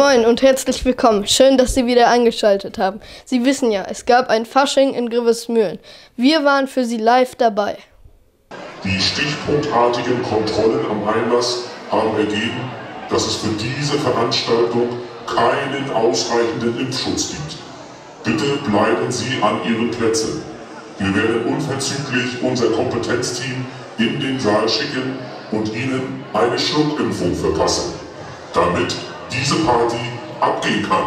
Moin und herzlich willkommen. Schön, dass Sie wieder eingeschaltet haben. Sie wissen ja, es gab ein Fasching in Grevesmühlen. Wir waren für Sie live dabei. Die stichpunktartigen Kontrollen am Einlass haben ergeben, dass es für diese Veranstaltung keinen ausreichenden Impfschutz gibt. Bitte bleiben Sie an Ihren Plätzen. Wir werden unverzüglich unser Kompetenzteam in den Saal schicken und Ihnen eine Schluckimpfung verpassen, damit diese Party abgehen kann.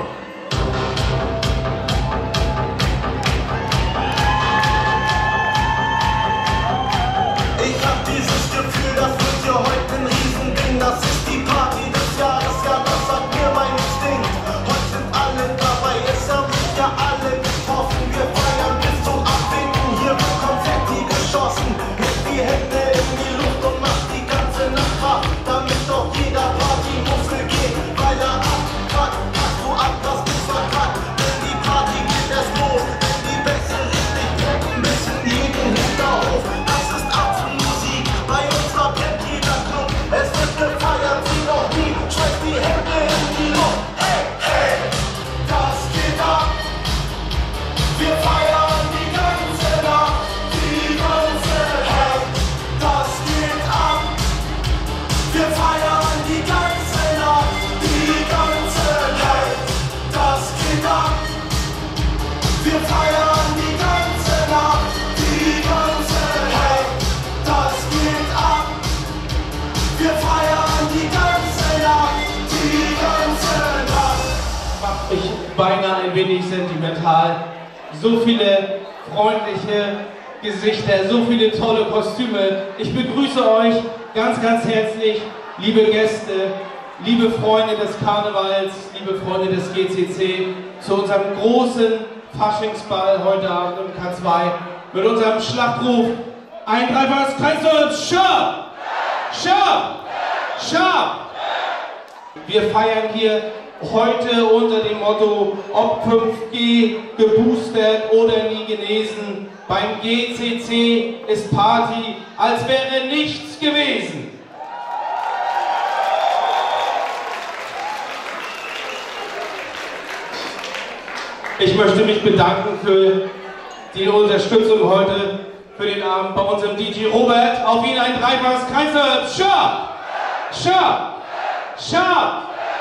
Ich hab dieses Gefühl, das wird hier heute ein Riesending. Das ist die Party des Jahres, ja, das sagt mir mein Instinkt. Heute sind alle dabei, es haben sich ja alle getroffen. Wir feiern bis zum Abwinken, hier wird Konfetti geschossen. Hebt die Hände in die Luft und macht die ganze Nacht wach, damit doch jeder Partymuffel geht, weil er abpackt. Hast du ab, das ist verkackt, denn die Party geht erst los, wenn die Bässe richtig drücken müssen jeden Hinterhof. Das ist Apfelmusik, bei uns brennt jeder Club. Es wird gefeiert wie noch nie, schmeißt die Hände in die Luft. Hey, hey, das geht ab. Wir feiern die ganze Nacht, die ganze Nacht. Das geht ab. Wir feiern die ganze Nacht, die ganze Nacht. Das geht ab. Wir feiern die ganze Nacht, die ganze Nacht. Das geht ab. Wir feiern die ganze Nacht, die ganze Nacht. Macht mich beinahe ein wenig sentimental. So viele freundliche Gesichter, so viele tolle Kostüme. Ich begrüße euch ganz, ganz herzlich, liebe Gäste, liebe Freunde des Karnevals, liebe Freunde des GCC, zu unserem großen Faschingsball heute Abend im K2 mit unserem Schlachtruf: ein dreifaches Kreisholz, Schab! Schab! Schab! Wir feiern hier heute unter dem Motto, ob 5G, geboostert oder nie genesen. Beim GCC ist Party, als wäre nichts gewesen. Ich möchte mich bedanken für die Unterstützung heute für den Abend bei unserem DJ Robert. Auf ihn ein dreifaches Kreisholz. Schab! Schab! Schab!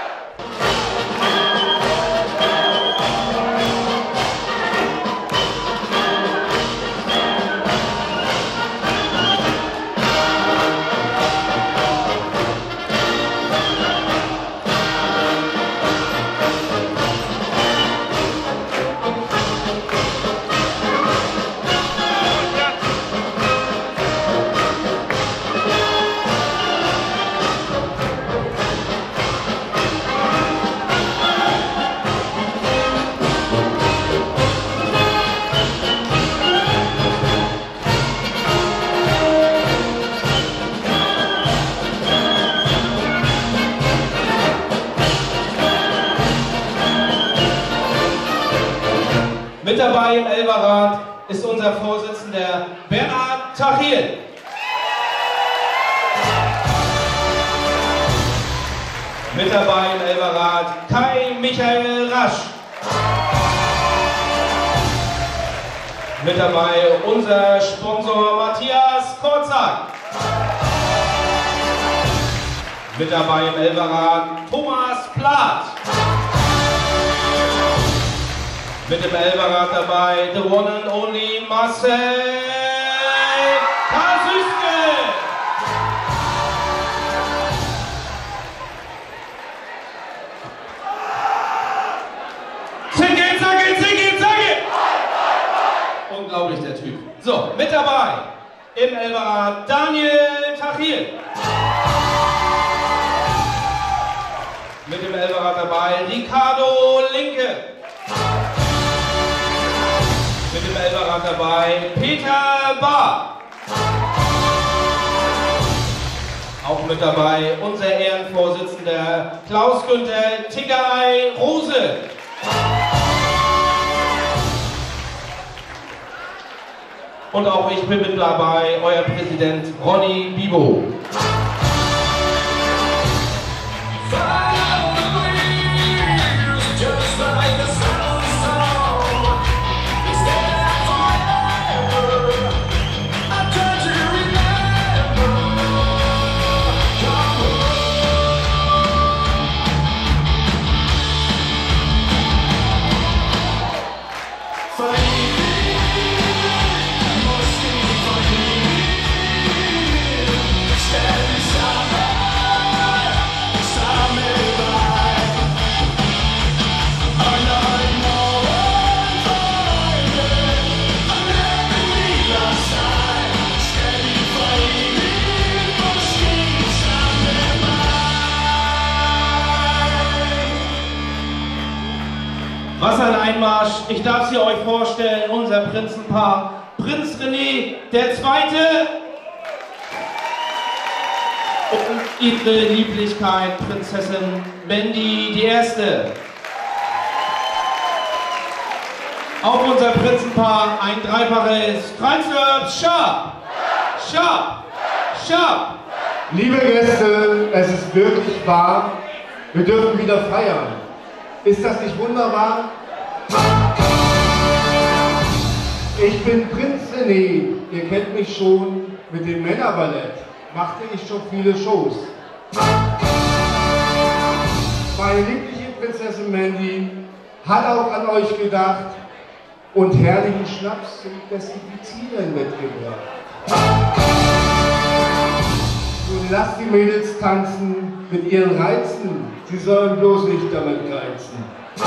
Mit dabei im Elberrat ist unser Vorsitzender Bernhard Tachiel. Mit dabei im Elberrat Kai Michael Rasch. Mit dabei unser Sponsor Matthias Korzak. Mit dabei im Elberrat Thomas Plath. Mit dem Elberrat dabei the one and only Marcel Kasüske. Zicke, zacke, zicke, zacke. Unglaublich, der Typ. So, mit dabei im Elberrat Daniel Tachiel. Mit dem Elberrat dabei Ricardo Linke. Mit dem Elberrat dabei Peter Bahr. Auch mit dabei unser Ehrenvorsitzender Klaus-Günther Tiggerei Rose. Und auch ich bin mit dabei, euer Präsident Ronny Bibo. Einmarsch. Ich darf sie euch vorstellen, unser Prinzenpaar. Prinz René der Zweite und ihre Lieblichkeit, Prinzessin Mandy die Erste. Auch unser Prinzenpaar, ein dreifaches Kreuzverb, Schab, Schab, Schab. Liebe Gäste, es ist wirklich wahr, wir dürfen wieder feiern. Ist das nicht wunderbar? Ich bin Prinz René, ihr kennt mich schon, mit dem Männerballett machte ich schon viele Shows. Meine liebliche Prinzessin Mandy hat auch an euch gedacht und herrlichen Schnaps zum Desinfizieren mitgebracht. Nun lasst die Mädels tanzen mit ihren Reizen, sie sollen bloß nicht damit geizen.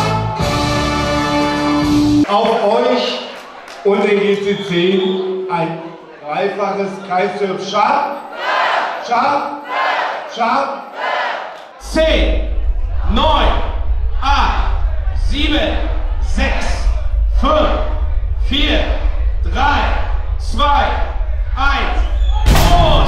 Auf euch und den GCC ein dreifaches Kreisverb. Schab, Schab, Schab. 10, 9, 8, 7, 6, 5, 4, 3, 2, 1. Prost!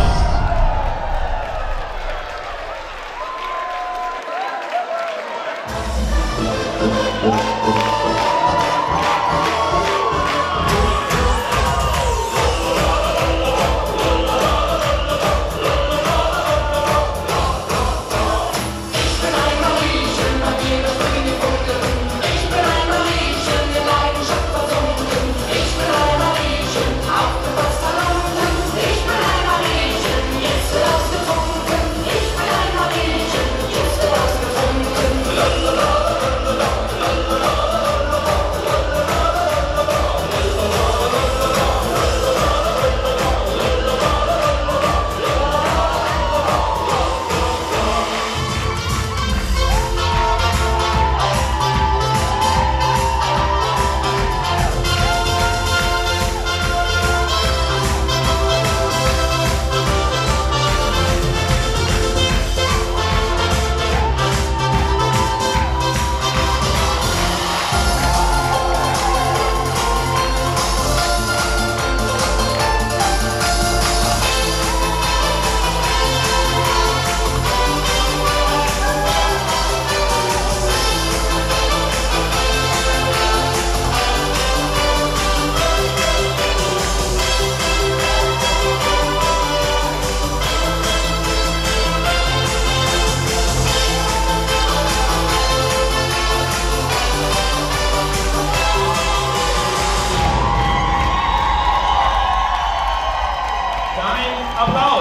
Applaus!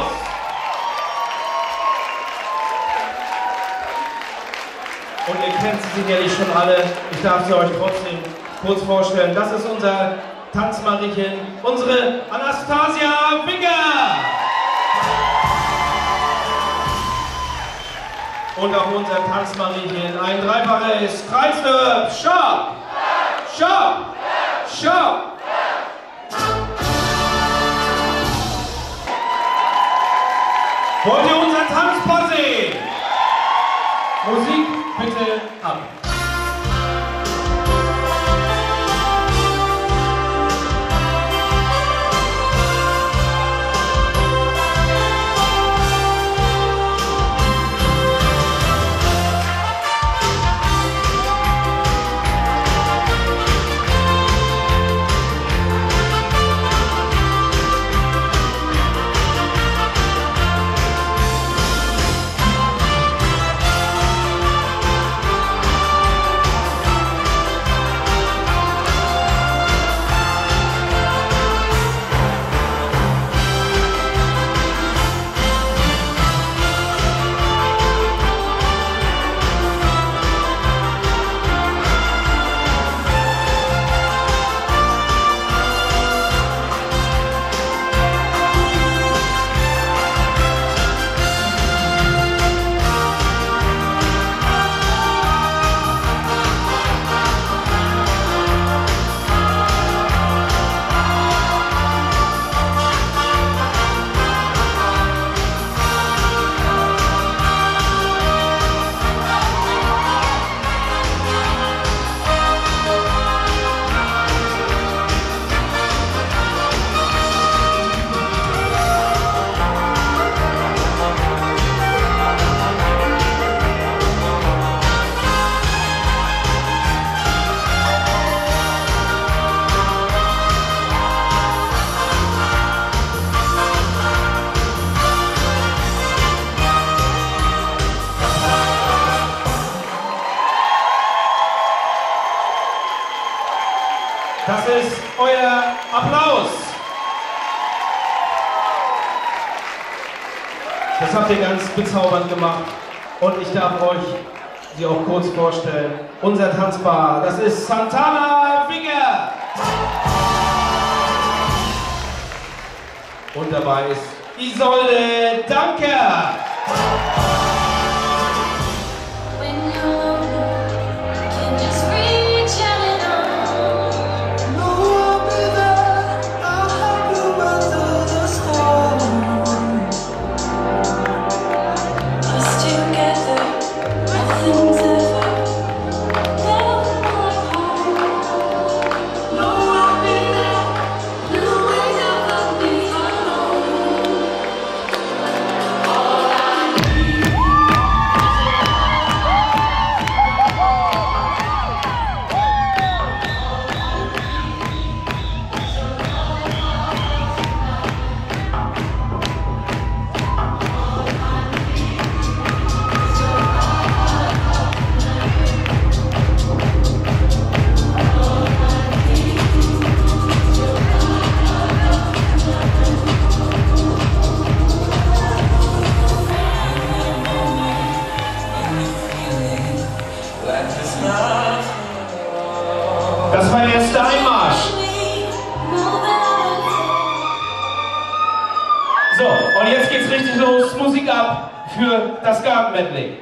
Und ihr kennt sie sicherlich schon alle. Ich darf sie euch trotzdem kurz vorstellen. Das ist unser Tanzmariechen, unsere Anastasia Winger! Und auch unser Tanzmariechen, ein dreifaches Kreisverb, Schab, Schab, Schab. Wollt ihr unser Tanzpaar sehen? Musik bitte ab. Das ist euer Applaus. Das habt ihr ganz bezaubernd gemacht. Und ich darf euch sie auch kurz vorstellen. Unser Tanzpaar, das ist Santana Winger. Und dabei ist Isolde Danker. Das war der Steinmarsch. So, und jetzt geht's richtig los. Musik ab für das Gartenmedley.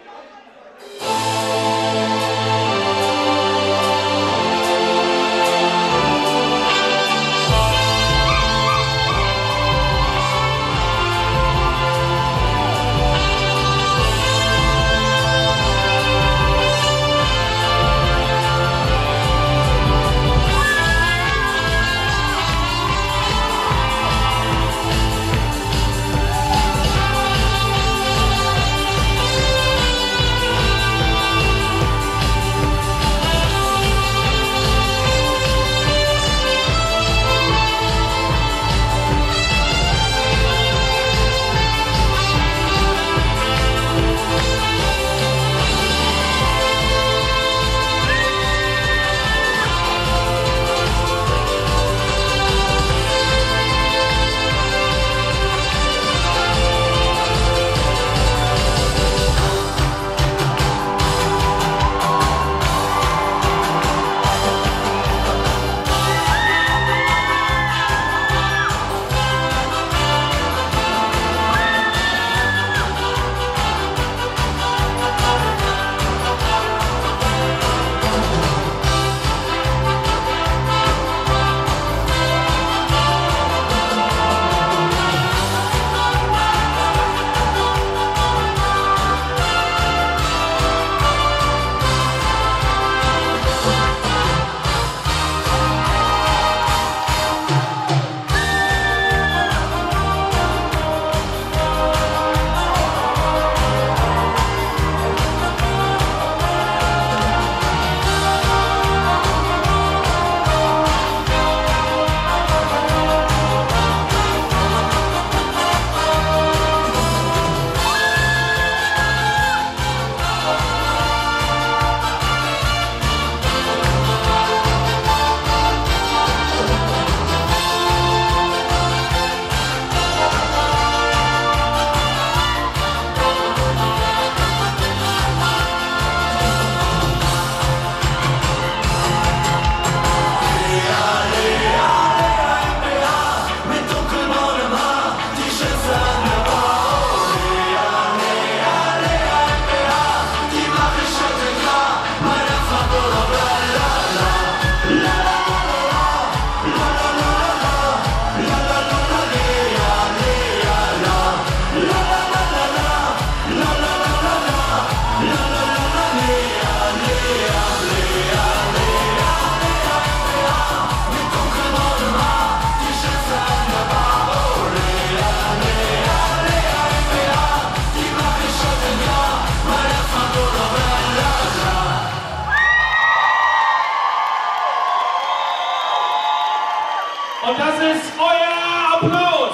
Und das ist euer Applaus.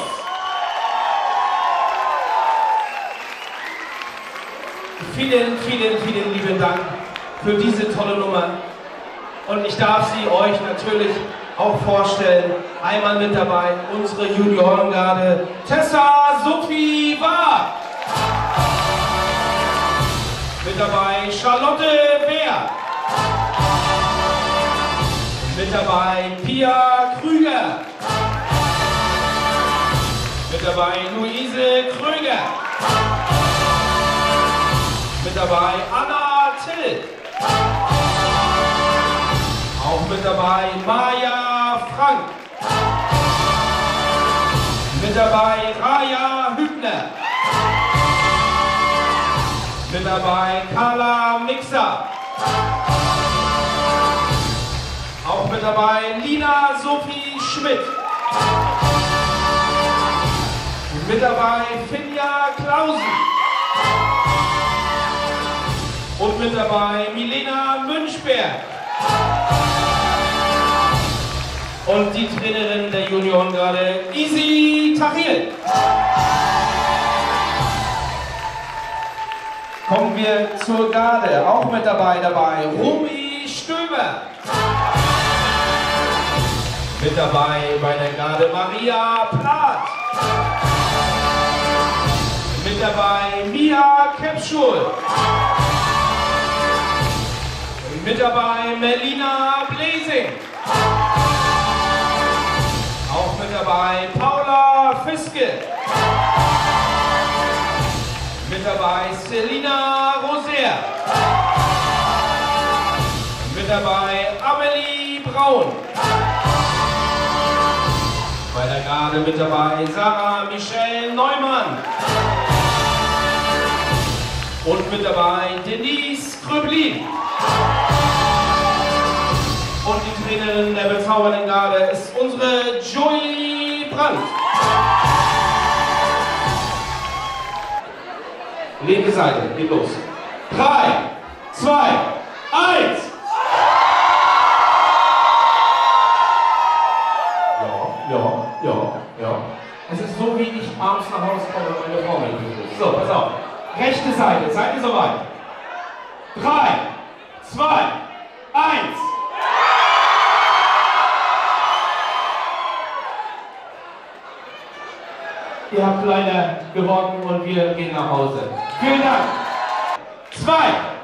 Vielen, vielen, vielen lieben Dank für diese tolle Nummer. Und ich darf sie euch natürlich auch vorstellen. Einmal mit dabei unsere Juniorengarde Tessa Sophie Waag. Mit dabei Charlotte Wehr. Mit dabei Pia Krüger. Mit dabei Luise Kröger. Mit dabei Anna Till. Auch mit dabei Maja Frank. Mit dabei Raja Hübner. Mit dabei Carla Mixer. Auch mit dabei Lina Sophie Schmidt. Mit dabei Finja Klausen. Und mit dabei Milena Münchberg. Und die Trainerin der Juniorengarde Isi Tahir. Kommen wir zur Garde. Auch mit dabei Romy Stöber. Mit dabei bei der Garde Maria Plath. Mit dabei Mia Kepschul. Mit dabei Melina Blesing. Auch mit dabei Paula Fiske. Mit dabei Selina Roser. Mit dabei Amelie Braun. Bei der Garde mit dabei Sarah Michelle Neumann. Und mit dabei Denise Gröblin. Und die Trainerin der bezaubernden Garde ist unsere Joey Brandt. Linke Seite, geht los. 3, 2, 1. Ja. Es ist so, wie ich abends nach Hause komme und meine Frau mit mir. So, pass auf. Rechte Seite, seid ihr soweit? 3, 2, 1. Ihr habt leider gewonnen und wir gehen nach Hause. Vielen Dank. 2, 1.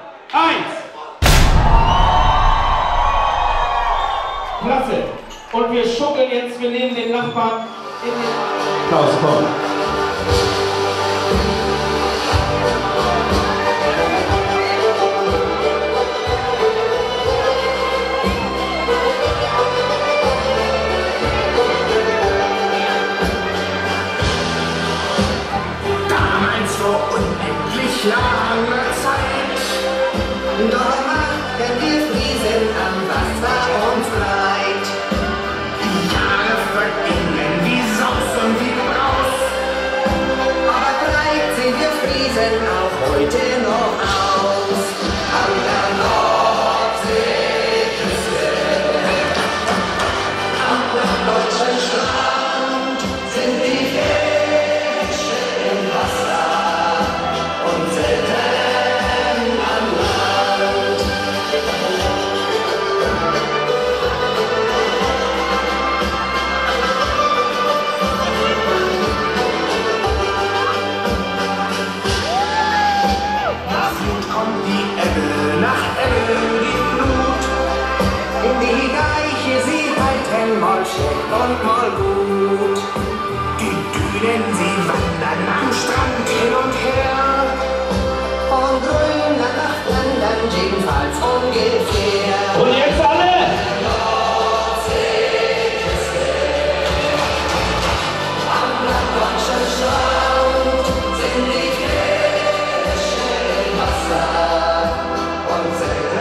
Klasse. Und wir schuckeln jetzt, wir nehmen den Nachbarn in den... Klaus, komm. Lange Zeit, doch machen wir Friesen am Wasser und breit. Die Jahre vergingen wie Saus und wie Braus, aber breit sehen wir Friesen auch heute noch aus. An der Nordseeküste, am deutschen Strand sind die Fische im Wasser. Mal schlecht und mal gut. Die Dünen, sie wandern am Strand hin und her. Von Grönland nach London, jedenfalls ungefähr. Und jetzt alle! Nordseeküste, am norddeutschen Strand sind die Fische im Wasser und selten.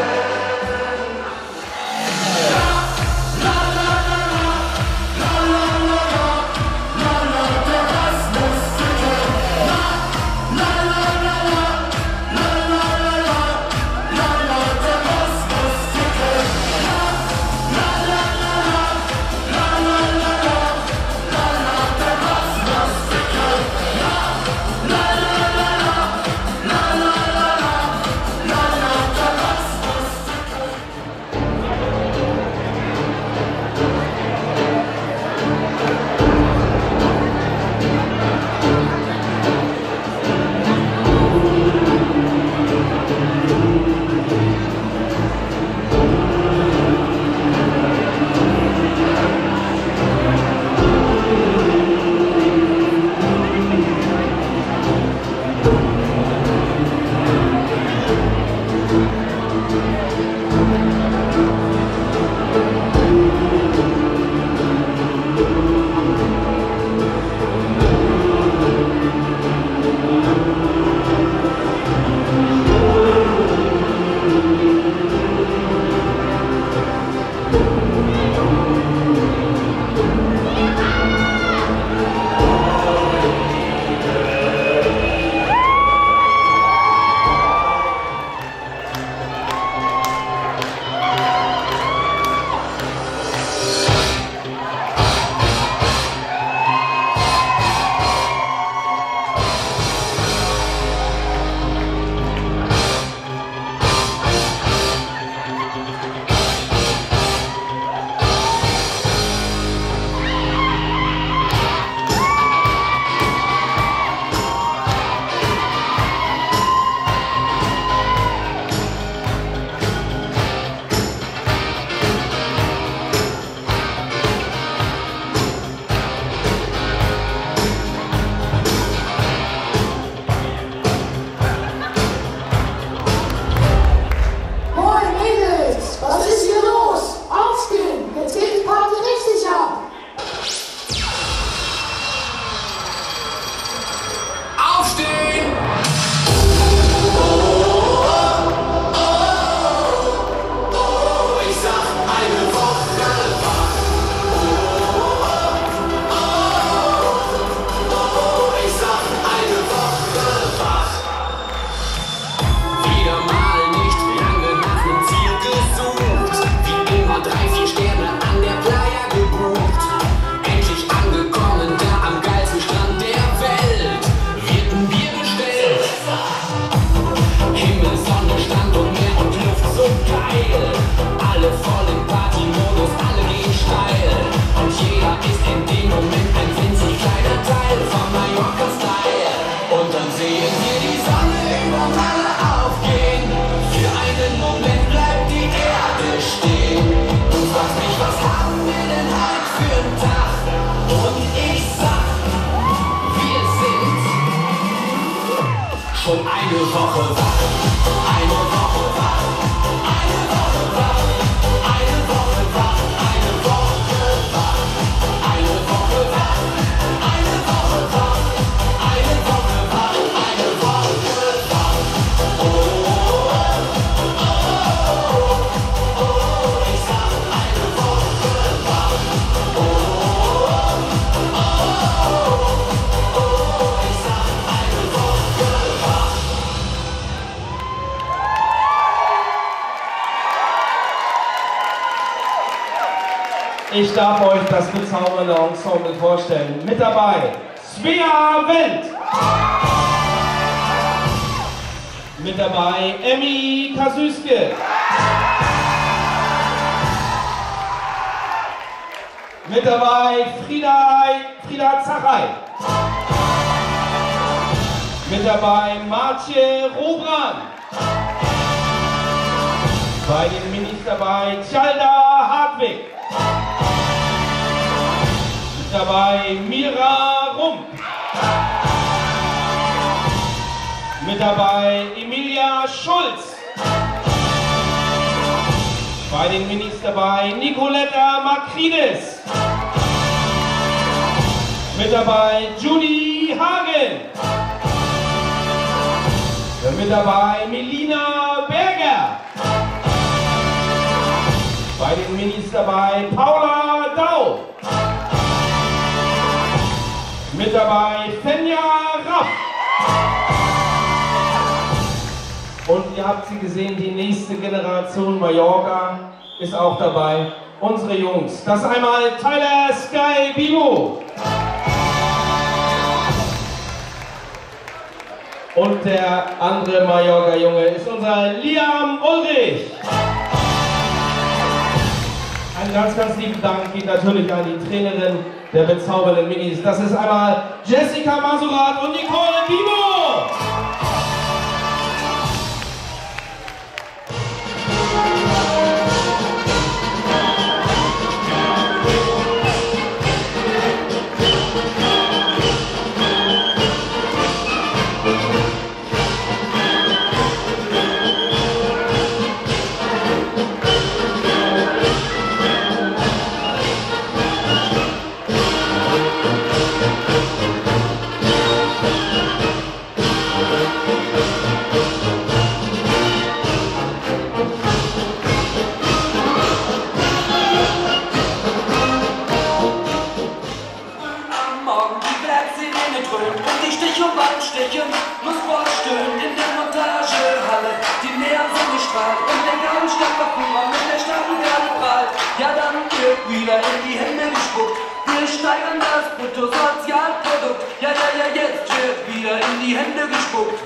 Woche wach, eine Woche wach, eine Woche wach, eine Woche wach, eine Woche wach, eine Woche wach, eine Woche wach, eine Woche wach, eine Woche wach. Oh, oh, oh, oh, oh, ich sag eine Woche wach. Oh, oh, oh, oh, ich sag eine Woche wach. Ich darf euch das bezaubernde Ensemble vorstellen. Mit dabei Svea Wendt. Mit dabei Emmy Kasüske. Mit dabei Frieda Zachay. Mit dabei Martje Robran. Bei den Minis dabei Tjalda Hartwig. Mit dabei Mira Rump. Mit dabei Emilia Schulz. Bei den Minis dabei Nicoletta Makridis. Mit dabei Judy Hagen. Mit dabei Melina Berger. Bei den Minis dabei Paula Dau. Mit dabei Fenja Rapp. Und ihr habt sie gesehen, die nächste Generation Mallorca ist auch dabei. Unsere Jungs. Das einmal Tyler Sky Bibo. Und der andere Mallorca-Junge ist unser Liam Ulrich. Einen ganz lieben Dank geht natürlich an die Trainerin der bezaubernden Minis. Das ist einmal Jessica Masurat und Nicole Bibo. Muss vorstöhnen in der Montagehalle. Die Näher sind gestrahlt und der graue Stadtparcours mit der starken Garde prallt. Ja, dann wird wieder in die Hände gespuckt. Wir steigern das Bruttosozialprodukt. Ja, jetzt wird wieder in die Hände gespuckt.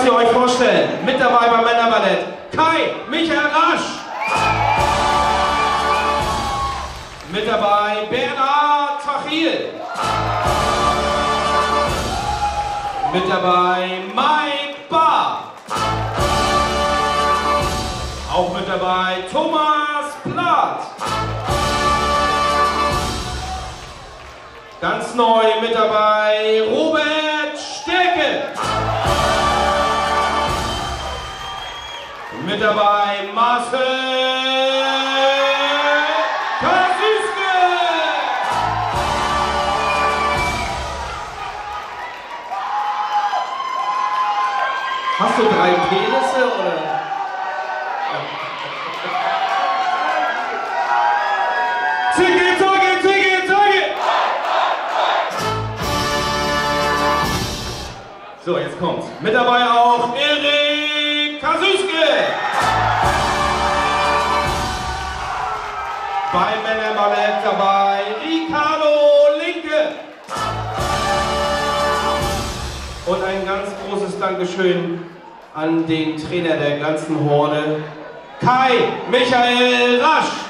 ihr euch vorstellen? Mit dabei beim Männerballett Kai Michael Rasch. Mit dabei Bernhard Tachil. Mit dabei Mike Barr. Auch mit dabei Thomas Plath. Ganz neu mit dabei Robert Stärke. Mit dabei Marcel Kasüske. Hast du 3 Penisse oder? Zicke, Zocke, Zicke, Zocke! So, jetzt kommt's. Mit dabei auch Erik Kasüske. Beim Männerballett dabei Ricardo Linke. Und ein ganz großes Dankeschön an den Trainer der ganzen Horde, Kai Michael Rasch.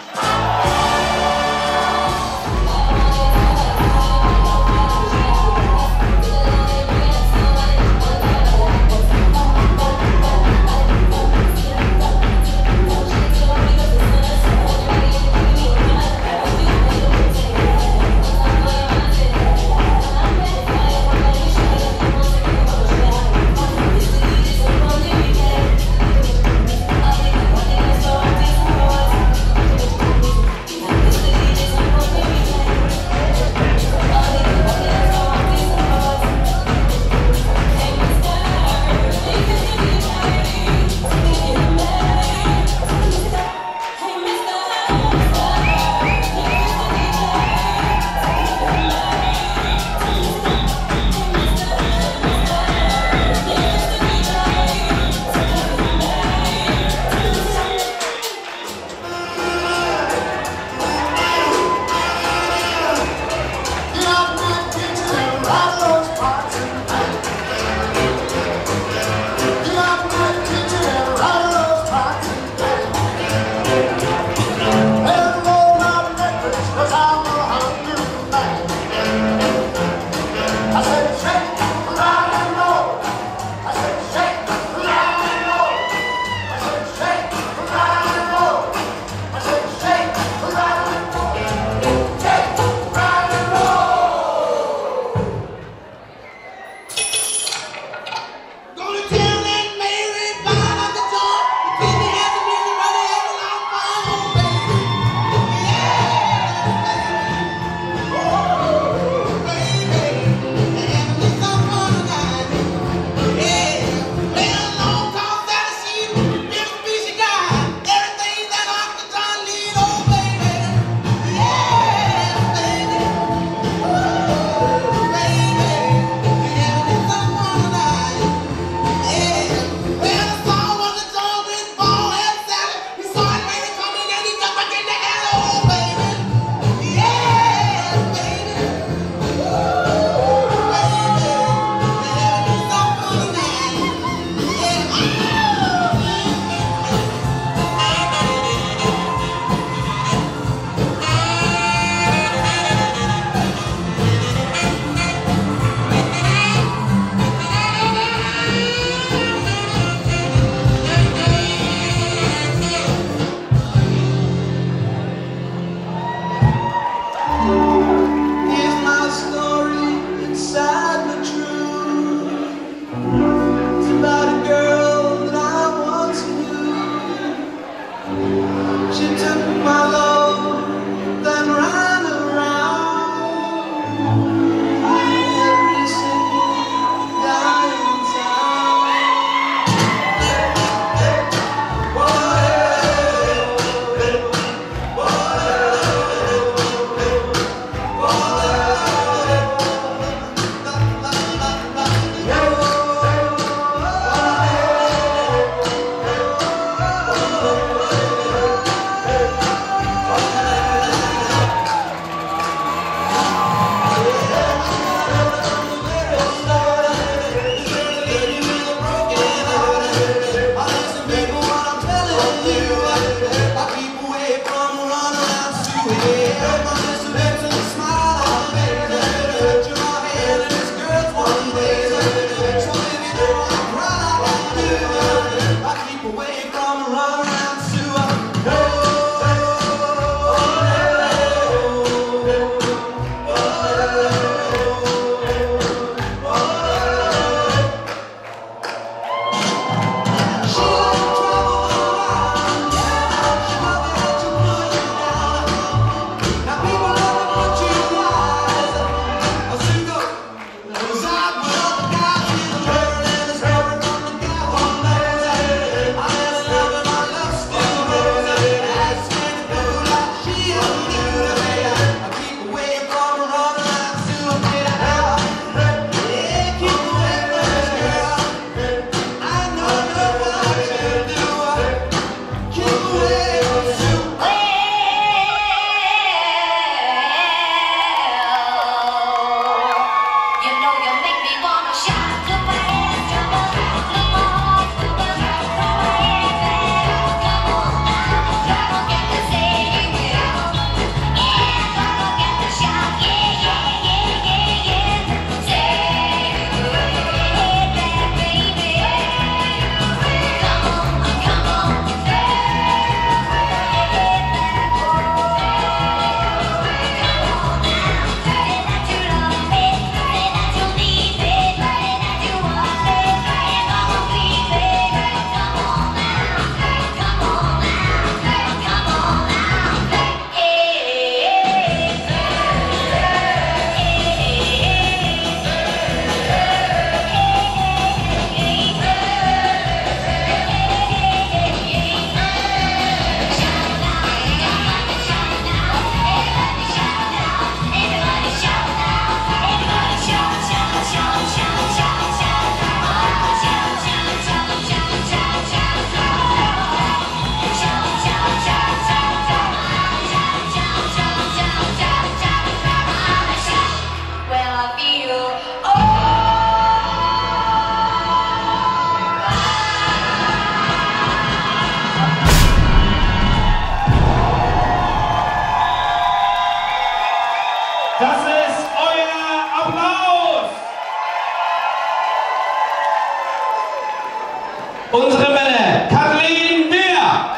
Unsere Männer, Kathleen Beer.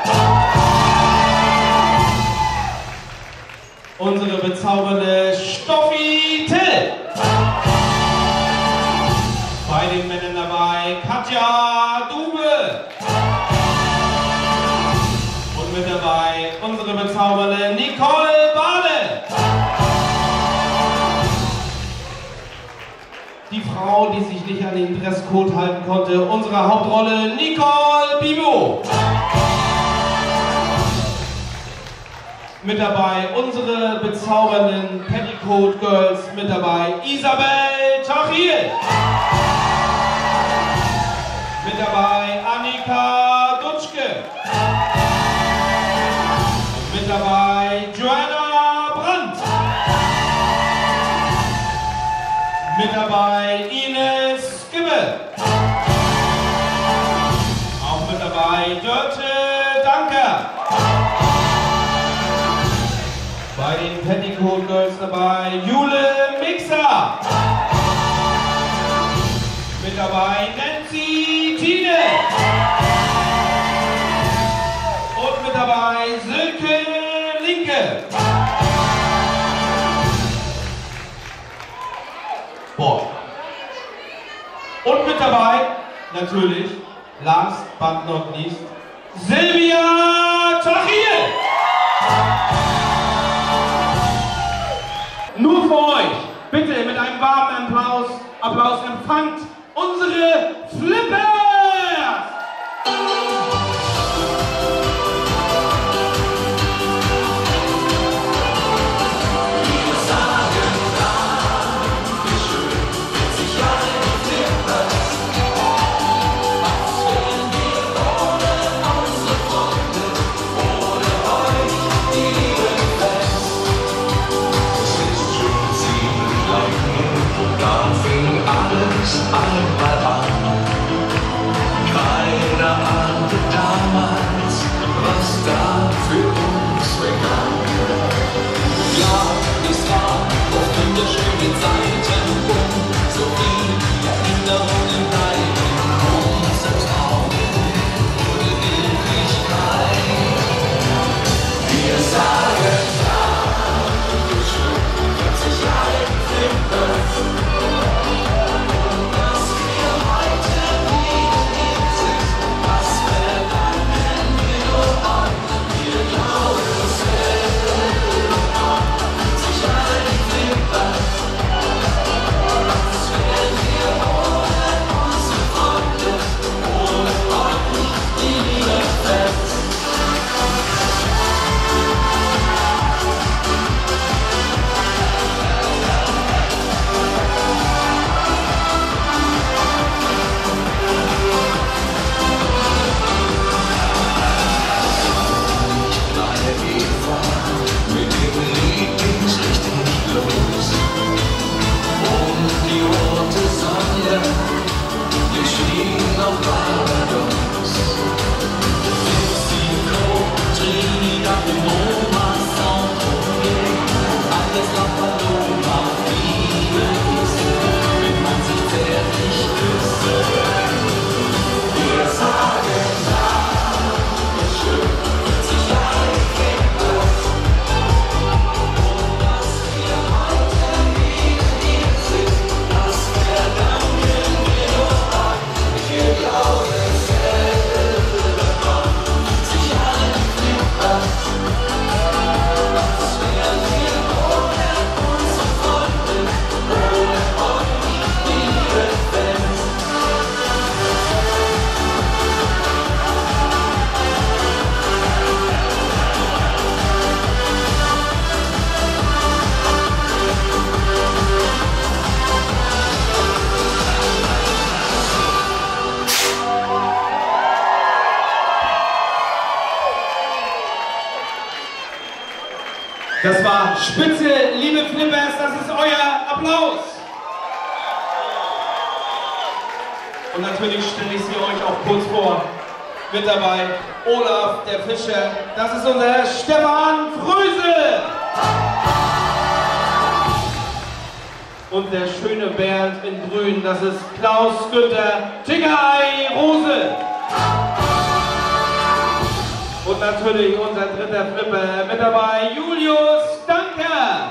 Unsere bezaubernde Stoffi Till. Bei den Männern dabei Katja Dube. Und mit dabei unsere bezaubernde Nicole Bale. Die Frau, die sich nicht an den Dresscode halten konnte, unsere Hauptrolle Nicole Bibo. Mit dabei unsere bezaubernden Petticoat Girls, mit dabei Isabel Tachil. Mit dabei Annika Dutschke. Mit dabei Joanna Brandt. Mit dabei Ines Gibbe. Auch mit dabei Dörte Danker. Bei den Petticoat Girls dabei Jule Mixer. Mit dabei Nancy Tine. Und mit dabei Silke Linke. Boah. Und mit dabei, natürlich, last but not least, Silvia Tachil. Nur für euch, bitte mit einem warmen Applaus empfangt unsere Flippers! Alle Das war spitze, liebe Flippers, das ist euer Applaus. Und natürlich stelle ich sie euch auch kurz vor. Mit dabei Olaf, der Fischer, das ist unser Stefan Fröse. Und der schöne Bernd in Grün, das ist Klaus Günther Tiggerei Rose. Und natürlich unser dritter Flipper mit dabei, Julius Danker.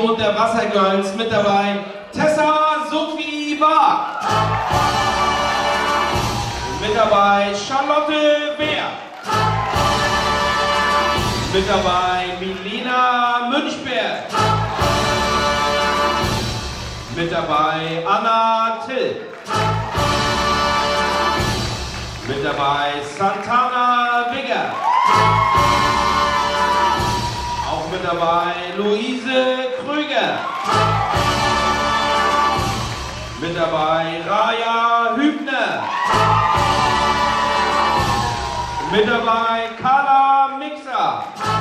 Unterwasser-Girls mit dabei Tessa Sophie Wag. Mit dabei Charlotte Wehr. Mit dabei Milena Münchberg. Mit dabei Anna Till. Mit dabei Santana Wigger. Auch mit dabei Luise Krüger. Mit dabei Raja Hübner. Mit dabei Carla Mixer.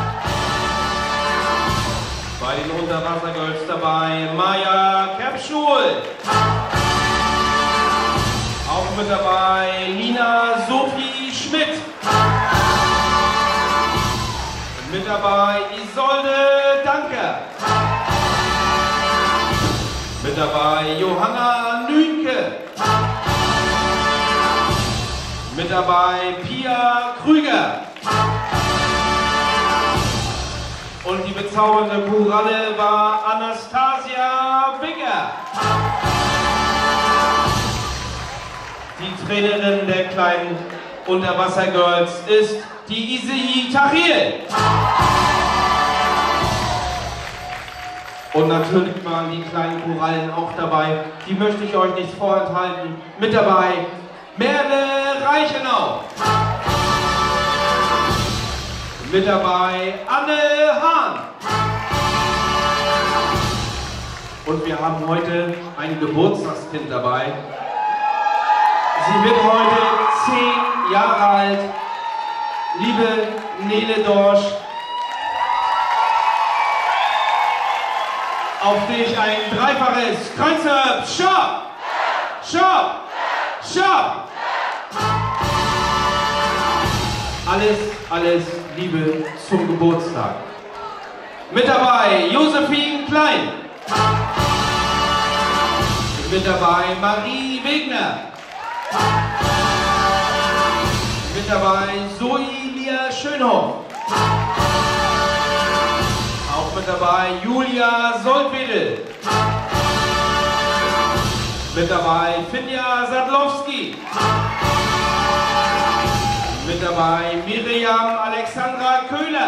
Bei den Unterwassergirls dabei Maja Kepschul. Auch mit dabei Nina Sophie Schmidt. Mit dabei Isolde Danker. Mit dabei Johanna Nünke. Mit dabei Pia Krüger. Und die bezaubernde Choralle war Anastasia Wigger. Die Trainerin der kleinen Unterwassergirls ist die Isi Tahir. Und natürlich waren die kleinen Chorallen auch dabei. Die möchte ich euch nicht vorenthalten. Mit dabei Merle Reichenau. Mit dabei Anne Hahn. Und wir haben heute ein Geburtstagskind dabei. Sie wird heute 10 Jahre alt. Liebe Nele Dorsch, auf dich ein dreifaches Kreuzhöp, Stopp! Stopp! Stopp! Alles Liebe zum Geburtstag. Mit dabei Josephine Klein. Mit dabei Marie Wegner. Mit dabei Zoe Lia Schönhoff. Auch mit dabei Julia Soldwedel. Mit dabei Finja Sadlowski. Mit dabei Miriam Alexandra Köhler.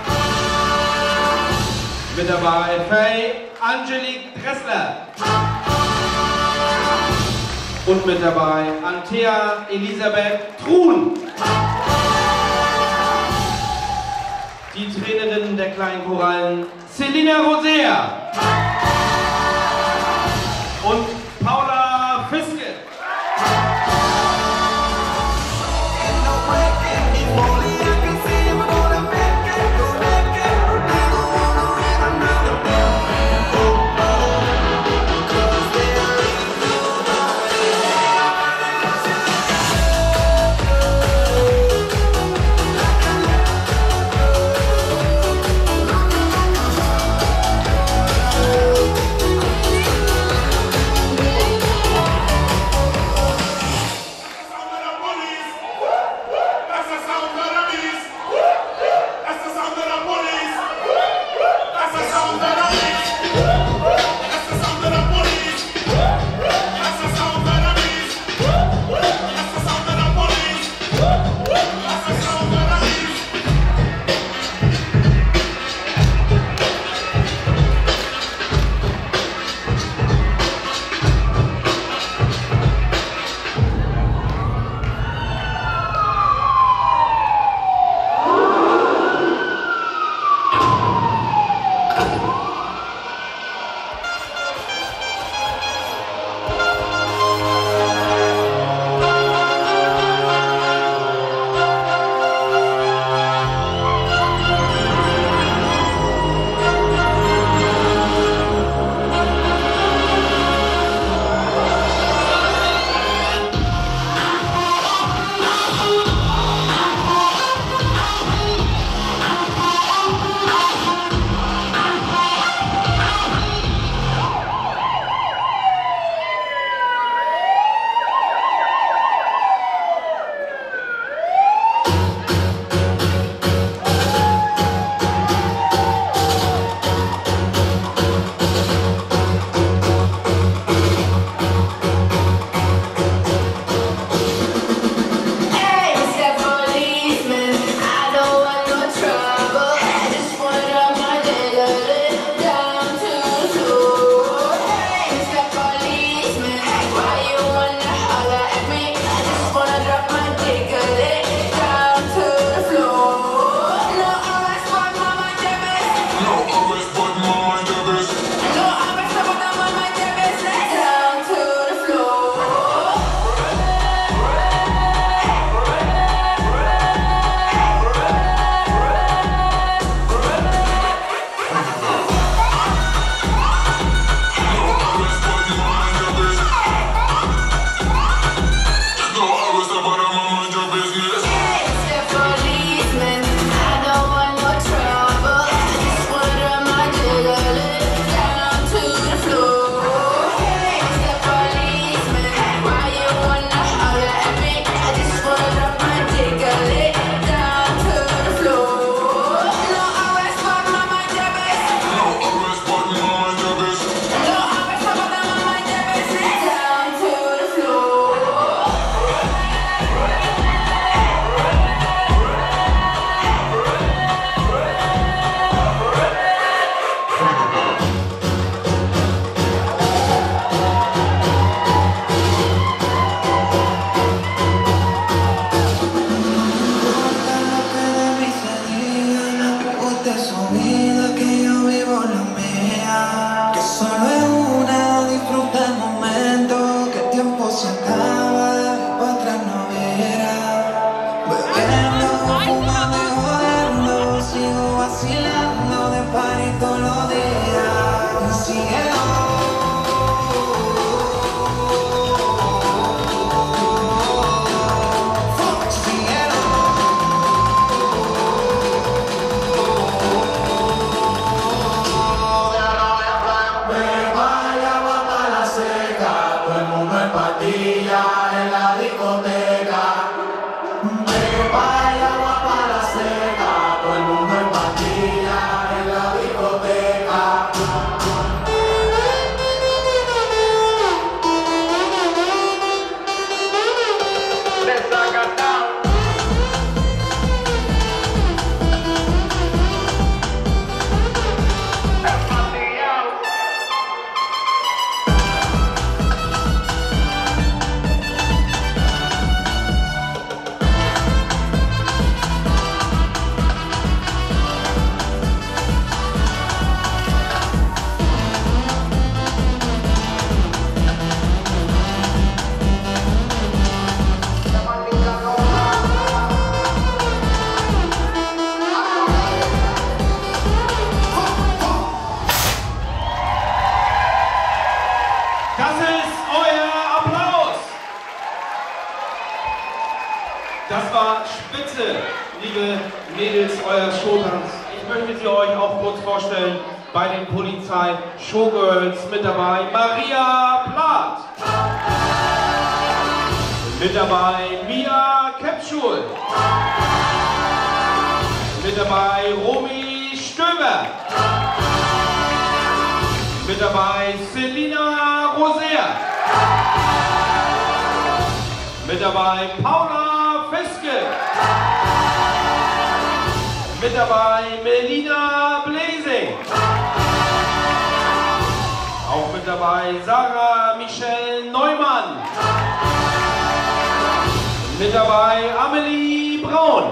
Mit dabei Faye Angelique Dressler. Und mit dabei Antea Elisabeth Truhn. Die Trainerin der kleinen Chorallen Selina Rosea. Und Paula Fiske. mundo en patilla en la discoteca. Me baila agua para seca, todo el mundo en patilla en la discoteca. Das war spitze, liebe Mädels, euer Showtanz. Ich möchte sie euch auch kurz vorstellen bei den Polizei-Showgirls. Mit dabei Maria Plath. Mit dabei Mia Kepschul. Mit dabei Romy Stöber. Mit dabei Selina Roser. Mit dabei Paula Feske. Mit dabei Melina Blesing. Auch mit dabei Sarah Michelle Neumann. Mit dabei Amelie Braun.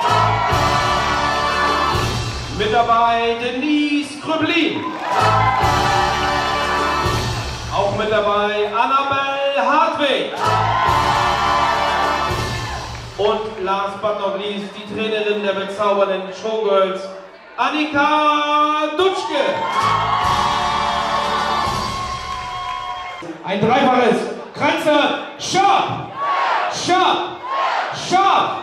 Mit dabei Denise Krüblin. Auch mit dabei Annabelle Hartwig. Und last but not least die Trainerin der bezaubernden Showgirls, Annika Dutschke. Ein dreifaches Kranzer, Sharp, Sharp, Sharp.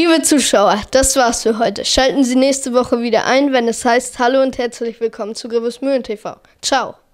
Liebe Zuschauer, das war's für heute. Schalten Sie nächste Woche wieder ein, wenn es heißt Hallo und herzlich willkommen zu Grevesmühlen TV. Ciao.